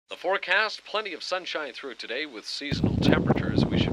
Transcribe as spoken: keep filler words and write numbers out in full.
The forecast, plenty of sunshine through today with seasonal temperatures. We should